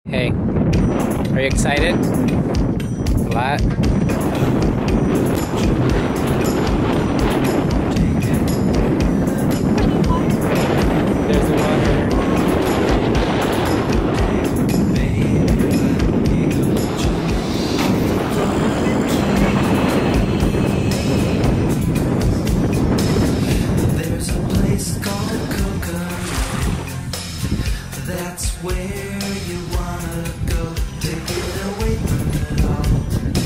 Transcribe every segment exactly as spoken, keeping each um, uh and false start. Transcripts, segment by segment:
Hey, are you excited? A lot? There's the water. There's a place called Coca. That's where you wanna go to get away from it all.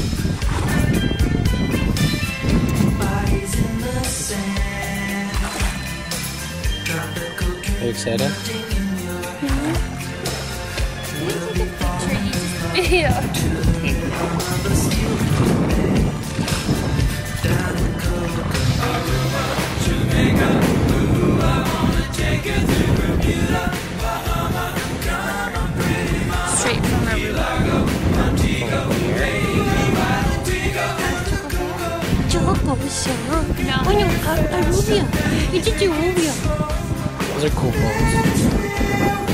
Bodies in the sand. Tropical Are you excited? drink in your hand. We'll be falling Video. on the steel bed. Down in Coca. Jamaica. Ooh, I wanna take you through Bermuda. Bahama. Come on, pretty mama. Straight from our room. Montego, baby, Montego. 저거 보시죠. 아니, 아, 아, 루비야. 이제 루비야. Those are cool phones.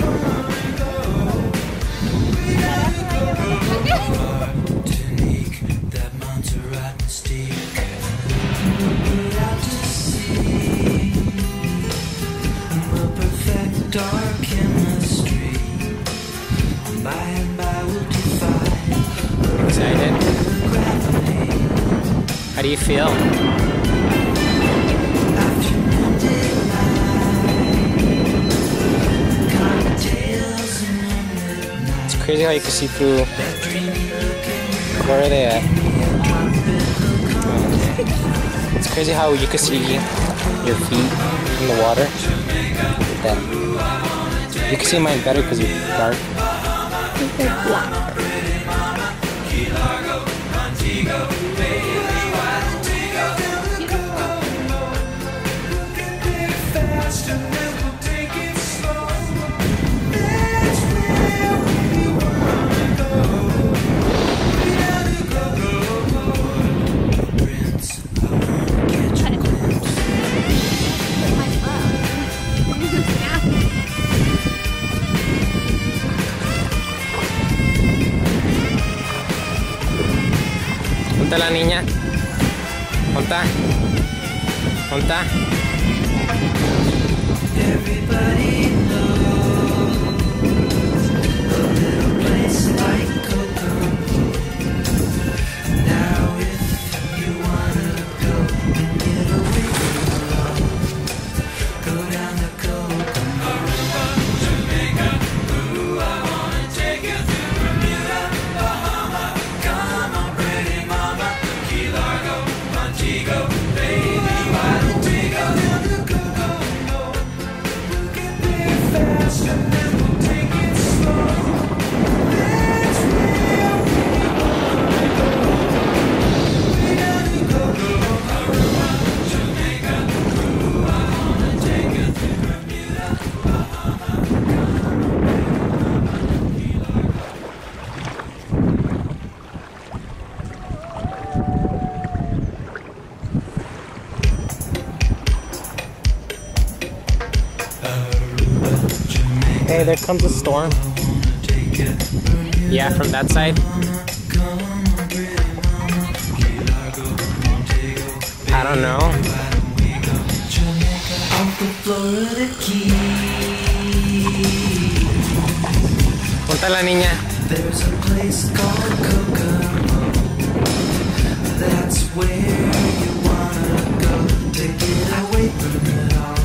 Martinique, that Montserrat mystique. Put out to sea. We'll perfect our chemistry. By and by we'll defy Excited? gravity. How do you feel? After midnight, cocktails in the midnight. It's crazy how you can see through. That dreamy look in your Where are they at? tropical It's crazy how you can see your feet in the water. That you can see mine better because it's dark. They're black. ¿Dónde está la niña? ¿Dónde está? ¿Dónde está? Everybody knows a little place like Coco. Now if you wanna go and get away from it all, go down to Coco. Aruba, Jamaica, ooh, I wanna take you to Bermuda, Bahama. Come on, pretty mama, Key Largo, Montego, baby, why don't we go down to Coco? We'll get there fast and then we'll take it slow. That's where we wanna go. Way down to Coco. Aruba, Jamaica, ooh, I wanna take you to Bermuda, Bahama. Key Largo. Aruba, Jamaica. Hey, there comes a storm. Take it, Bermuda. Yeah, from that side. Come on, pretty mama. Key Largo, Montego. I don't know. Why don't we go Jamaica off the Florida Keys? ¿Dónde está la niña? There's a place called Kokomo. That's where you wanna go to get away from it all.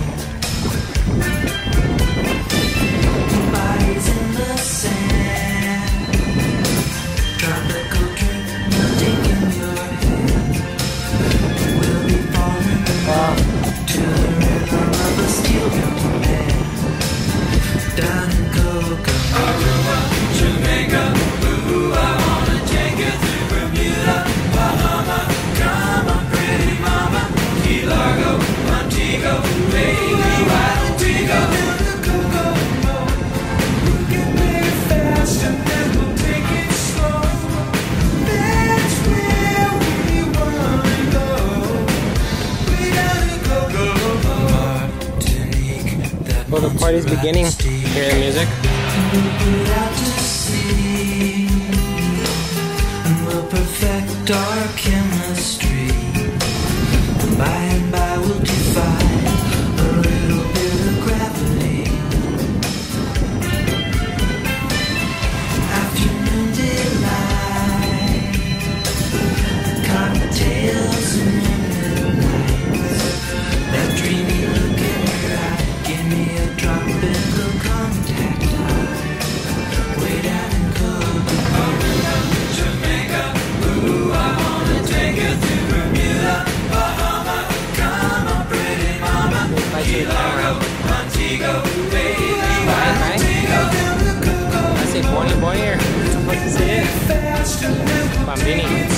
Bodies in the sand. Tropical drink melting in your hand. We'll be falling in love to the rhythm of a steel drum band. Down in Coco. Aruba, Jamaica, ooh, I wanna take you through Bermuda, Bahama. Come on, pretty mama, Key Largo, Montego, baby, why don't we go down to Coco? We'll get there fast and then we'll take it slow. That's where we wanna go. Way down to Coco. Martinique, that Well, the party's beginning. Hear the music? Put out to dark chemistry. By and by we'll defy a little bit of gravity. Afternoon delight, cocktails and moonlit nights. That dreamy look in your eye, give me a tropical contact high. Way down in Copenhagen, Jamaica. Ooh, I wanna take you to Bermuda, Bahama. Come on, pretty mama. Key Largo, Montego, baby. Montego. I say Bonnie Boyer. What is it? Bambini.